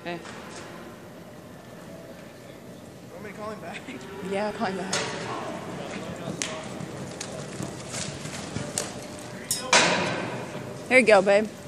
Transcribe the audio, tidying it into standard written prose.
Okay. Want me to call him back? Yeah, call him back. Here you go, babe.